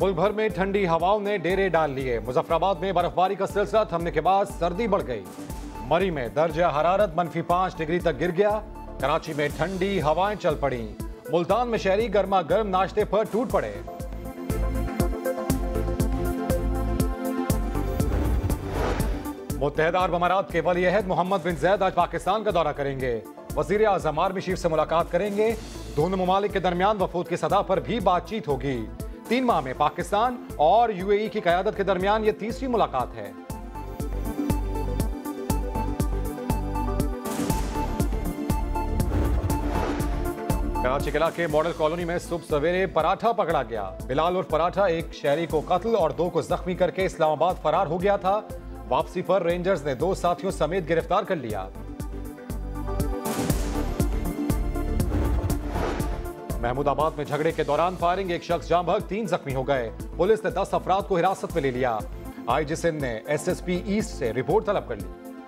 मुल्क भर में ठंडी हवाओं ने डेरे डाल लिए। मुजफ्फराबाद में बर्फबारी का सिलसिला थमने के बाद सर्दी बढ़ गई। मरी में दर्जा हरारत -5 डिग्री तक गिर गया। कराची में ठंडी हवाएं चल पड़ी। मुल्तान में शहरी गर्मा गर्म नाश्ते पर टूट पड़े। मुत्तहिदा अरब अमारात के वली अहद मोहम्मद बिन जैद आज पाकिस्तान का दौरा करेंगे। वजीर आजम आर्मी चीफ से मुलाकात करेंगे। दोनों ममालिक के दरमियान वफूद की सतह पर भी बातचीत होगी। 3 माह में पाकिस्तान और यूएई की क़यादत के दरमियान यह तीसरी मुलाकात है। कराची के इलाके मॉडल कॉलोनी में सुबह सवेरे पराठा पकड़ा गया। बिलाल उर्फ पराठा एक शहरी को कत्ल और 2 को जख्मी करके इस्लामाबाद फरार हो गया था। वापसी पर रेंजर्स ने 2 साथियों समेत गिरफ्तार कर लिया। महमूदाबाद में झगड़े के दौरान फायरिंग, एक शख्स जाँ बहक 3 जख्मी हो गए। पुलिस ने 10 अफराद को हिरासत में ले लिया। आईजी सिंध ने एसएसपी ईस्ट से रिपोर्ट तलब कर ली।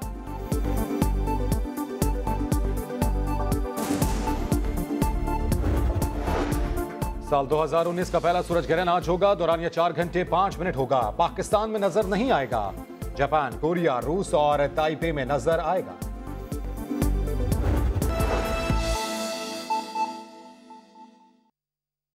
साल 2019 का पहला सूरज ग्रहण आज होगा। दौरानिया 4 घंटे 5 मिनट होगा। पाकिस्तान में नजर नहीं आएगा। जापान, कोरिया, रूस और ताइपे में नजर आएगा।